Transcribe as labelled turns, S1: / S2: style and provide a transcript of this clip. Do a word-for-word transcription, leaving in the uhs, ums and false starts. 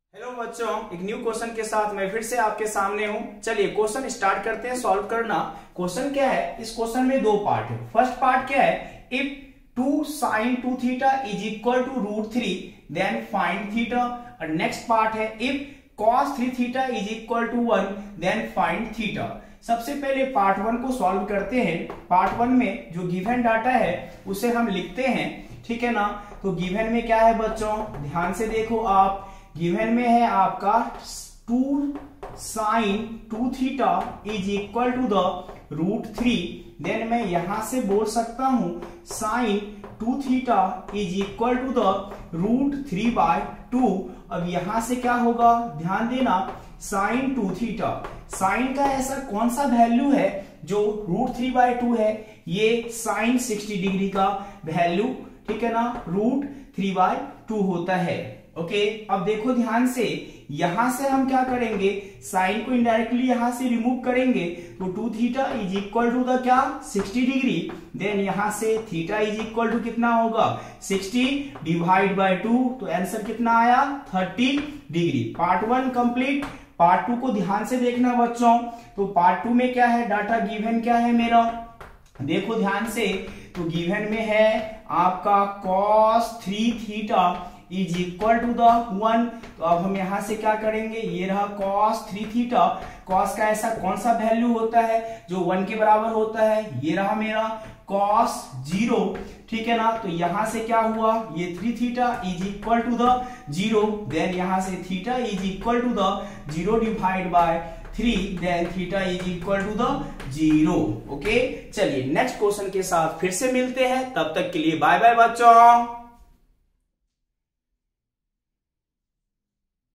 S1: Hello बच्चों, एक new question के साथ मैं फिर से आपके सामने हूं। चलिए क्वेश्चन स्टार्ट करते हैं सॉल्व करना। क्वेश्चन क्या है, इस क्वेश्चन में दो पार्ट है। फर्स्ट पार्ट क्या है, if two sine two theta is equal to root three then find theta. और नेक्स्ट पार्ट है if cos three theta is equal to one then find theta. सबसे पहले पार्ट वन को solve करते हैं। Part one में जो given data है उसे हम लिखते हैं, ठीक है ना। तो गिवन में क्या है बच्चों, ध्यान से देखो आप। गिवन में है आपका two sine two theta is equal to the root three. Then मैं यहां से बोल सकता हूं sine two theta is equal to the root three by two. अब यहां से क्या होगा, ध्यान देना, साइन टू थीटा, साइन का ऐसा कौन सा वैल्यू है जो रूट थ्री बाय टू है, ये साइन सिक्सटी डिग्री का वैल्यू, ठीक है ना, रूट थ्री बाय टू होता है। ओके okay, अब देखो ध्यान से, यहां से हम क्या करेंगे, साइन को इनडायरेक्टली यहां से रिमूव करेंगे तो two theta is equal to the क्या, सिक्सटी डिग्री। देन यहां से थीटा इज इक्वल टू कितना होगा, सिक्सटी डिवाइड बाय टू, तो आंसर कितना आया, thirty degree. Part one complete. Part two को ध्यान से देखना बच्चों। तो पार्ट टू में क्या है, डाटा गिवन क्या है मेरा, देखो ध्यान से। तो गिवन में है आपका cos three theta is equal to the one. तो अब हम यहां से क्या करेंगे, ये रहा कॉस थ्री थीटा। कॉस का ऐसा कौन सा वैल्यू होता है जो वन के बराबर होता है, ये रहा मेरा कॉस जीरो, ठीक है ना। तो यहां से क्या हुआ, ये three theta is equal to the zero. Then यहां से theta is equal to the zero divide by three, then theta is equal to the zero. Okay, चलिए नेक्स्ट क्वेश्चन के साथ फिर से मिलते हैं, तब तक के लिए बाय बाय बच्चों।